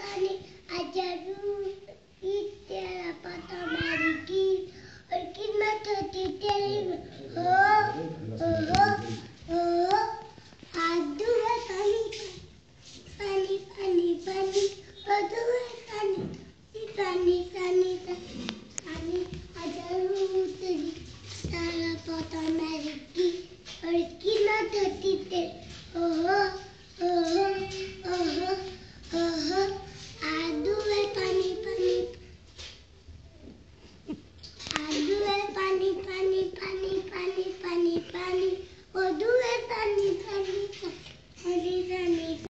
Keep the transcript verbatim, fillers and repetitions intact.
ने आज जरूर तेरा पता मारी की और किस्मत होती तेरी हो, हो